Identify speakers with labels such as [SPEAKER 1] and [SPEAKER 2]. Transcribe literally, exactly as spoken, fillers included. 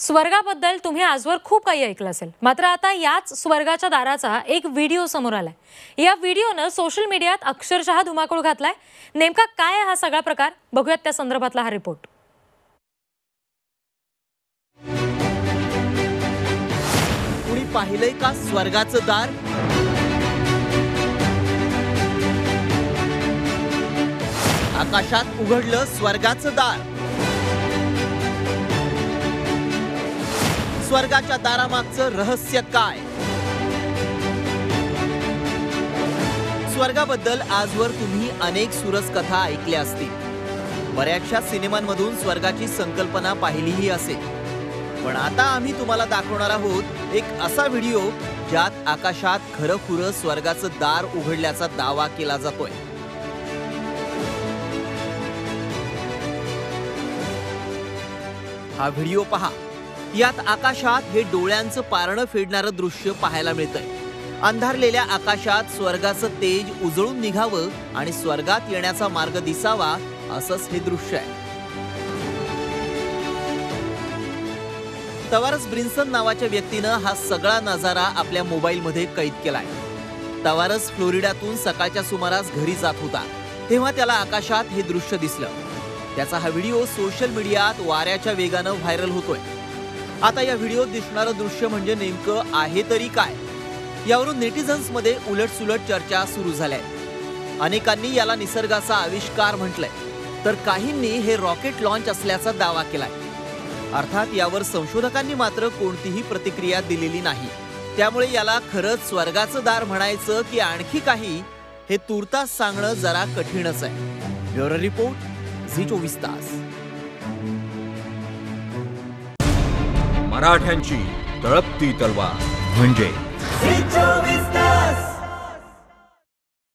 [SPEAKER 1] स्वर्गाबद्दल तुम्ही आजवर खूप काही ऐकलं असेल, मात्र आता याच स्वर्गाच्या दाराचा एक व्हिडिओ समोर आलाय। या व्हिडिओनं सोशल मीडियात अक्षरशः धुमाकूळ घातलाय। नेमका काय आहे हा सगळा प्रकार, बघूयात त्या संदर्भातला हा रिपोर्ट।
[SPEAKER 2] कुणी पाहिलंय का स्वर्गाचं दार? आकाशात उघडलं स्वर्गाचं दार। स्वर्गाच्या दारामागचं रहस्य काय? स्वर्गाबद्दल आजवर तुम्ही अनेक सुरस कथा ऐकल्या असतील। बऱ्याचशा सिनेमांमधून स्वर्गाची संकल्पना पाहिलीही असेल, पण आता आम्ही तुम्हाला दाखवणार आहोत एक असा व्हिडिओ ज्यात आकाशात खरंखुरं स्वर्गाचं दार उघडल्याचा दावा केला जातोय। हा व्हिडिओ पहा। यात आकाशात हे डोळ्यांचं पारणं फेडणारं दृश्य पाहायला मिळतंय। अंधारलेल्या आकाशात स्वर्गाचं तेज उजळून निघावं आणि स्वर्गात येण्याचा मार्ग दिसावा, असंच हे दृश्य आहे। तवारस ब्रिन्सन नावाच्या व्यक्तीनं हा सगळा नजारा आपल्या मोबाईलमध्ये कैद केलाय। तवारस फ्लोरिडातून सकाळच्या सुमारास घरी जात होता, तेव्हा त्याला आकाशात हे दृश्य दिसलं। त्याचा हा व्हिडिओ सोशल मीडियात वाऱ्याच्या वेगानं व्हायरल होतोय। आता या व्हिडिओत दिसणारं दृश्य म्हणजे नेमकं आहे तरी काय, यावरून नेटिझन्समध्ये उलटसुलट चर्चा सुरू झाल्या। अनेकांनी याला निसर्गाचा आविष्कार म्हटलंय, तर काहींनी हे रॉकेट लॉन्च असल्याचा दावा केलाय। अर्थात यावर संशोधकांनी मात्र कोणतीही प्रतिक्रिया दिलेली नाही। त्यामुळे याला खरंच स्वर्गाचं दार म्हणायचं की आणखी काही, हे तूर्तास सांगणं जरा कठीणच आहे। ब्युरो रिपोर्ट, झी चोवीस तास।
[SPEAKER 3] मराठ्यांची तळपती तलवार म्हणजे
[SPEAKER 2] झी चोवीस तास।